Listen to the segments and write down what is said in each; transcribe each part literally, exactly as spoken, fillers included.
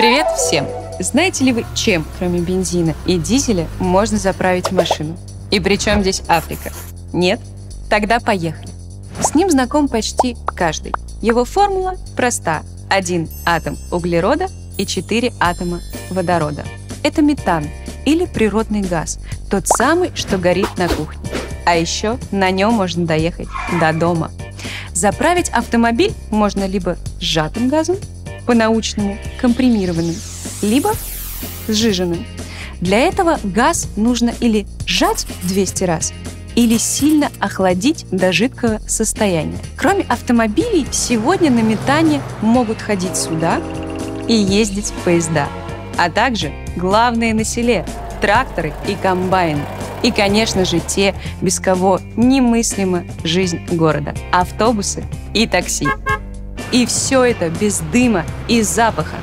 Привет всем! Знаете ли вы, чем, кроме бензина и дизеля, можно заправить машину? И при чем здесь Африка? Нет? Тогда поехали. С ним знаком почти каждый. Его формула проста. Один атом углерода и четыре атома водорода. Это метан или природный газ, тот самый, что горит на кухне. А еще на нем можно доехать до дома. Заправить автомобиль можно либо сжатым газом, по-научному компримированным, либо сжиженным. Для этого газ нужно или сжать двести раз, или сильно охладить до жидкого состояния. Кроме автомобилей, сегодня на метане могут ходить суда и ездить поезда, а также главные на селе – тракторы и комбайны. И, конечно же, те, без кого немыслима жизнь города – автобусы и такси. И все это без дыма и запаха.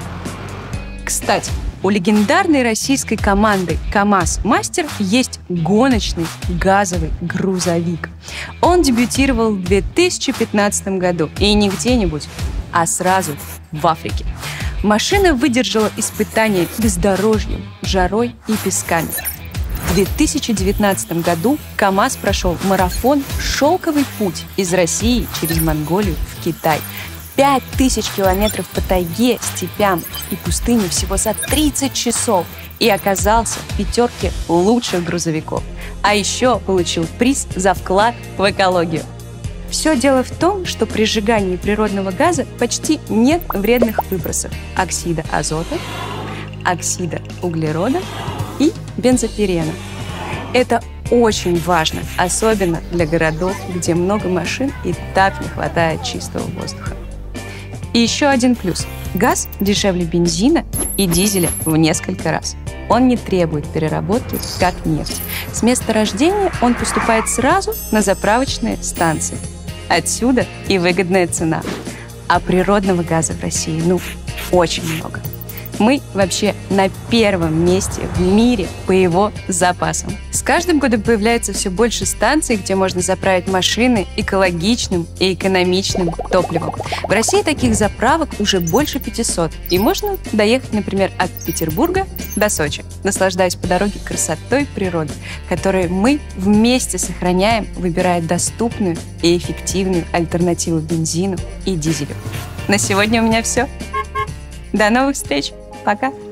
Кстати, у легендарной российской команды КамАЗ-Мастер есть гоночный газовый грузовик. Он дебютировал в две тысячи пятнадцатом году. И не где-нибудь, а сразу в Африке. Машина выдержала испытания бездорожьем, жарой и песками. В две тысячи девятнадцатом году КамАЗ прошел марафон «Шелковый путь» из России через Монголию в Китай. пять тысяч километров по тайге, степям и пустыне всего за тридцать часов и оказался в пятерке лучших грузовиков. А еще получил приз за вклад в экологию. Все дело в том, что при сжигании природного газа почти нет вредных выбросов оксида азота, оксида углерода и бензопирена. Это очень важно, особенно для городов, где много машин и так не хватает чистого воздуха. И еще один плюс. Газ дешевле бензина и дизеля в несколько раз. Он не требует переработки, как нефть. С места рождения он поступает сразу на заправочные станции. Отсюда и выгодная цена. А природного газа в России, ну, очень много. Мы вообще на первом месте в мире по его запасам. С каждым годом появляется все больше станций, где можно заправить машины экологичным и экономичным топливом. В России таких заправок уже больше пятисот, и можно доехать, например, от Петербурга до Сочи, наслаждаясь по дороге красотой природы, которую мы вместе сохраняем, выбирая доступную и эффективную альтернативу бензину и дизелю. На сегодня у меня все. До новых встреч! Пока!